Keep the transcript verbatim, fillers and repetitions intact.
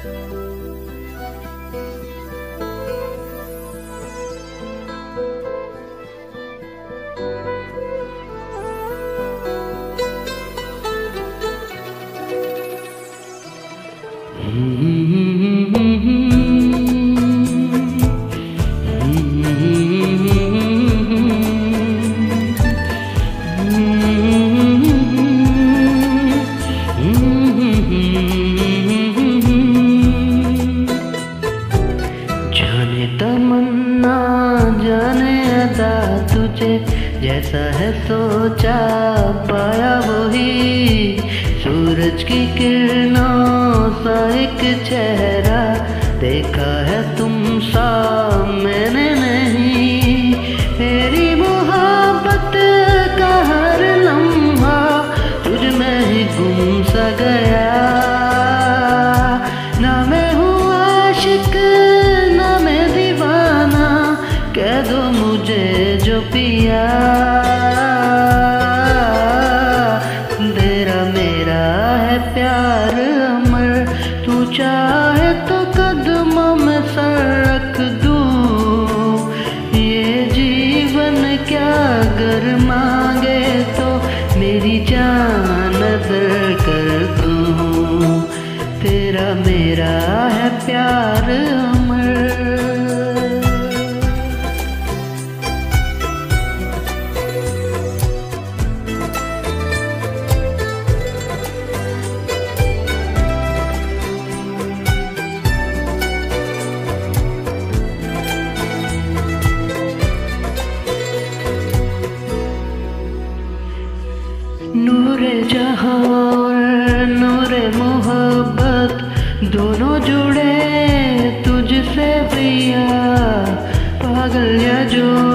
जाने तमन्ना जाने अदा तुझे जैसा है सोचा पाया वही सूरज की किरणों सा एक चेहरा देखा है तुम सा मैंने नहीं। मेरी मोहब्बत का हर लम्हा तुझ में ही गुम सा गया। ना मैं हूँ आशिक ना मैं दीवाना कह दो मुझे जो पिया। तेरा मेरा है प्यार अमर तू चाहे तो कदमों में सर रख दूं। ये जीवन क्या अगर मांगे तो मेरी जान अदर कर दूं। तेरा मेरा है प्यार अमर। नूरे जहां और नूरे मोहब्बत दोनों जुड़े तुझसे भैया। पागल या जो